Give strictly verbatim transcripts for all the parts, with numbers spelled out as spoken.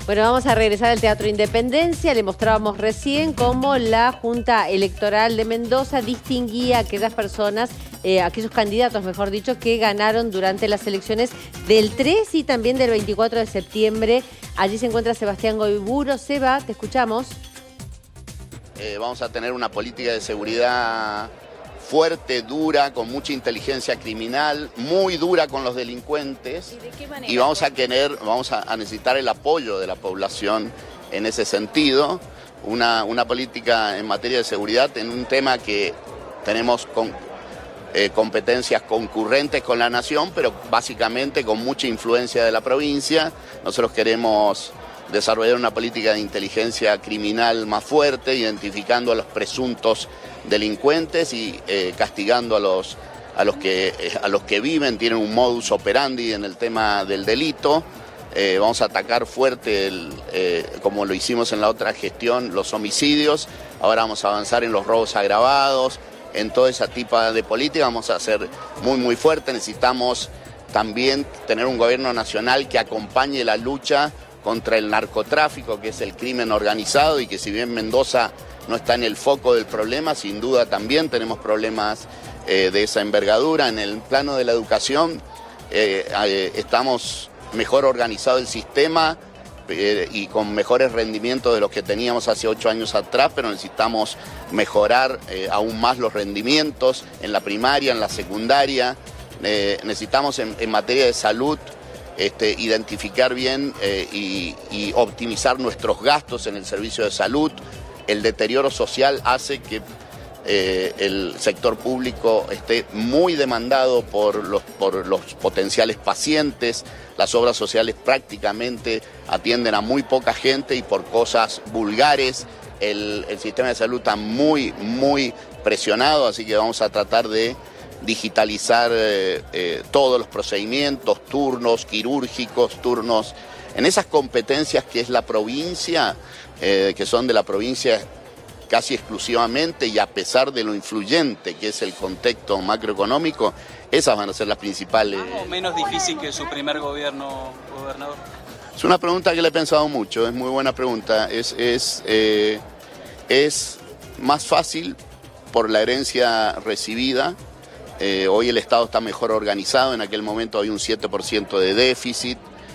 Bueno, vamos a regresar al Teatro Independencia. Le mostrábamos recién cómo la Junta Electoral de Mendoza distinguía a aquellas personas, eh, aquellos candidatos, mejor dicho, que ganaron durante las elecciones del tres y también del veinticuatro de septiembre. Allí se encuentra Sebastián Goiburo. Seba, te escuchamos. Eh, vamos a tener una política de seguridad fuerte, dura, con mucha inteligencia criminal, muy dura con los delincuentes. ¿Y de qué manera? Y vamos a querer, vamos a, a necesitar el apoyo de la población en ese sentido. Una, una política en materia de seguridad en un tema que tenemos con, eh, competencias concurrentes con la nación, pero básicamente con mucha influencia de la provincia. Nosotros queremos desarrollar una política de inteligencia criminal más fuerte, identificando a los presuntos delincuentes y eh, castigando a los, a, los que, eh, a los que viven, tienen un modus operandi en el tema del delito. Eh, vamos a atacar fuerte, el, eh, como lo hicimos en la otra gestión, los homicidios. Ahora vamos a avanzar en los robos agravados, en todo ese tipo de política vamos a ser muy, muy fuerte. Necesitamos también tener un gobierno nacional que acompañe la lucha contra el narcotráfico, que es el crimen organizado, y que si bien Mendoza no está en el foco del problema, sin duda también tenemos problemas eh, de esa envergadura. En el plano de la educación eh, eh, estamos mejor organizado el sistema eh, y con mejores rendimientos de los que teníamos hace ocho años atrás, pero necesitamos mejorar eh, aún más los rendimientos en la primaria, en la secundaria. Eh, necesitamos en, en materia de salud Este, identificar bien eh, y, y optimizar nuestros gastos en el servicio de salud. El deterioro social hace que eh, el sector público esté muy demandado por los, por los potenciales pacientes. Las obras sociales prácticamente atienden a muy poca gente y por cosas vulgares. El, el sistema de salud está muy, muy presionado, así que vamos a tratar de digitalizar eh, eh, todos los procedimientos, turnos quirúrgicos, turnos en esas competencias que es la provincia, eh, que son de la provincia casi exclusivamente, y a pesar de lo influyente que es el contexto macroeconómico, esas van a ser las principales. ¿Más o menos difícil que su primer gobierno, gobernador? Es una pregunta que le he pensado mucho, es muy buena pregunta. Es, es, eh, es más fácil por la herencia recibida. Eh, hoy el Estado está mejor organizado, en aquel momento había un siete por ciento de déficit,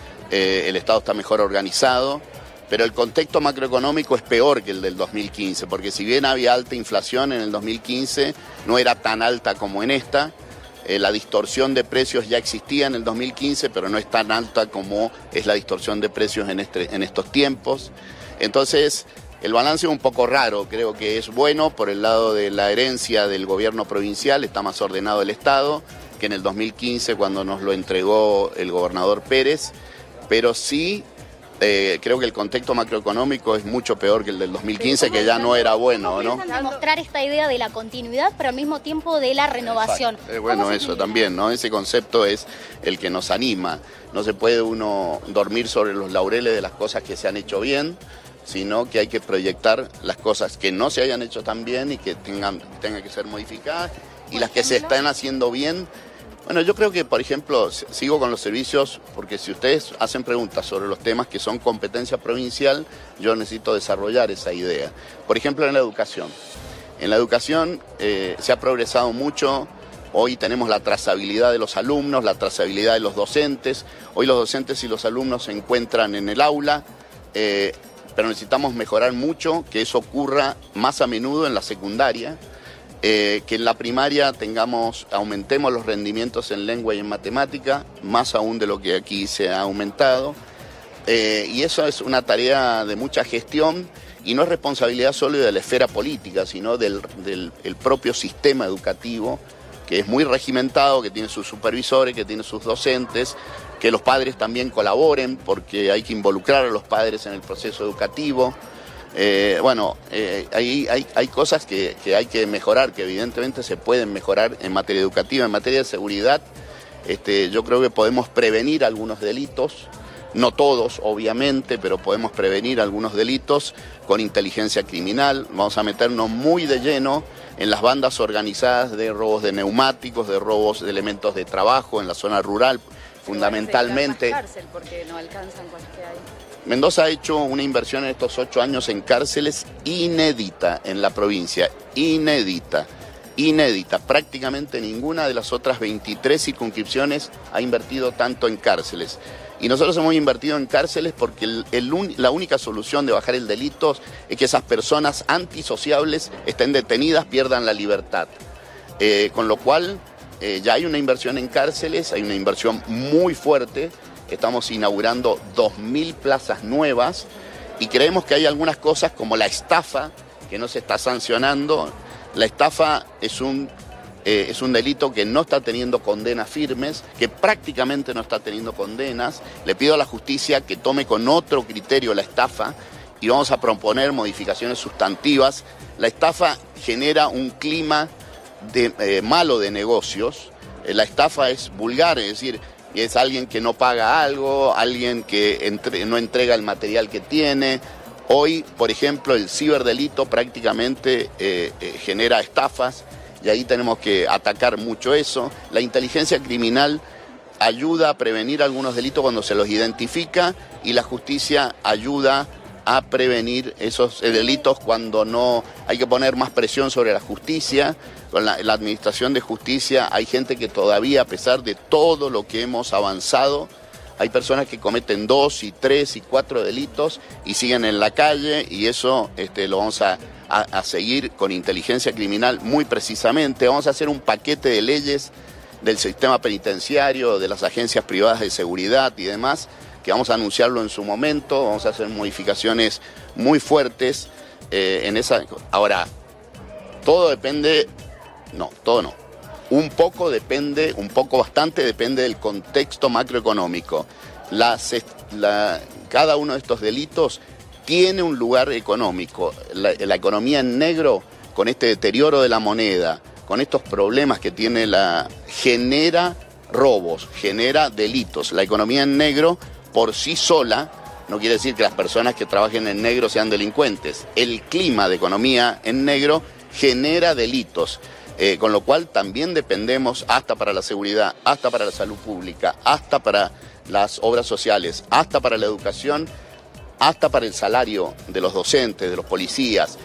eh, el Estado está mejor organizado, pero el contexto macroeconómico es peor que el del dos mil quince, porque si bien había alta inflación en el dos mil quince, no era tan alta como en esta. Eh, la distorsión de precios ya existía en el dos mil quince, pero no es tan alta como es la distorsión de precios en, este, en estos tiempos. Entonces, el balance es un poco raro, creo que es bueno por el lado de la herencia del gobierno provincial, está más ordenado el Estado que en el dos mil quince cuando nos lo entregó el gobernador Pérez, pero sí eh, creo que el contexto macroeconómico es mucho peor que el del dos mil quince, que ya no era bueno, ¿no? Demostrar esta idea de la continuidad, pero al mismo tiempo de la renovación. Es bueno eso también, ¿no? Ese concepto es el que nos anima. No se puede uno dormir sobre los laureles de las cosas que se han hecho bien, sino que hay que proyectar las cosas que no se hayan hecho tan bien y que tengan, tengan que ser modificadas, y las que se están haciendo bien. Bueno, yo creo que, por ejemplo, sigo con los servicios, porque si ustedes hacen preguntas sobre los temas que son competencia provincial, yo necesito desarrollar esa idea. Por ejemplo, en la educación. En la educación eh, se ha progresado mucho. Hoy tenemos la trazabilidad de los alumnos, la trazabilidad de los docentes. Hoy los docentes y los alumnos se encuentran en el aula, eh, pero necesitamos mejorar mucho, que eso ocurra más a menudo en la secundaria, eh, que en la primaria tengamos, aumentemos los rendimientos en lengua y en matemática, más aún de lo que aquí se ha aumentado, eh, y eso es una tarea de mucha gestión, y no es responsabilidad solo de la esfera política, sino del, del el propio sistema educativo, que es muy regimentado, que tiene sus supervisores, que tiene sus docentes, que los padres también colaboren, porque hay que involucrar a los padres en el proceso educativo. Eh, bueno, eh, hay, hay, hay cosas que, que hay que mejorar, que evidentemente se pueden mejorar en materia educativa. En materia de seguridad, este, yo creo que podemos prevenir algunos delitos, no todos obviamente, pero podemos prevenir algunos delitos con inteligencia criminal. Vamos a meternos muy de lleno en las bandas organizadas de robos de neumáticos, de robos de elementos de trabajo en la zona rural, fundamentalmente. Cárcel porque no alcanzan con las que hay. Mendoza ha hecho una inversión en estos ocho años en cárceles inédita en la provincia, inédita, inédita. Prácticamente ninguna de las otras veintitrés circunscripciones ha invertido tanto en cárceles. Y nosotros hemos invertido en cárceles porque el, el, la única solución de bajar el delito es que esas personas antisociables estén detenidas, pierdan la libertad. Eh, con lo cual eh, ya hay una inversión en cárceles, hay una inversión muy fuerte. Estamos inaugurando dos mil plazas nuevas y creemos que hay algunas cosas como la estafa que no se está sancionando. La estafa es un, eh, es un delito que no está teniendo condenas firmes, que prácticamente no está teniendo condenas. Le pido a la justicia que tome con otro criterio la estafa y vamos a proponer modificaciones sustantivas. La estafa genera un clima de, eh, malo de negocios. Eh, la estafa es vulgar, es decir, es alguien que no paga algo, alguien que entre, no entrega el material que tiene. Hoy, por ejemplo, el ciberdelito prácticamente eh, eh, genera estafas y ahí tenemos que atacar mucho eso. La inteligencia criminal ayuda a prevenir algunos delitos cuando se los identifica y la justicia ayuda a prevenir esos delitos cuando no. Hay que poner más presión sobre la justicia. Con la, la administración de justicia hay gente que todavía, a pesar de todo lo que hemos avanzado, hay personas que cometen dos y tres y cuatro delitos y siguen en la calle y eso este, lo vamos a, a, a seguir con inteligencia criminal muy precisamente. Vamos a hacer un paquete de leyes del sistema penitenciario, de las agencias privadas de seguridad y demás, que vamos a anunciarlo en su momento. Vamos a hacer modificaciones muy fuertes eh, en esa. Ahora, todo depende. No, todo no. Un poco depende, un poco bastante depende del contexto macroeconómico. Las, la, cada uno de estos delitos tiene un lugar económico. La, la economía en negro, con este deterioro de la moneda, con estos problemas que tiene la... genera robos, genera delitos. La economía en negro por sí sola no quiere decir que las personas que trabajen en negro sean delincuentes. El clima de economía en negro genera delitos. Eh, con lo cual también dependemos hasta para la seguridad, hasta para la salud pública, hasta para las obras sociales, hasta para la educación, hasta para el salario de los docentes, de los policías.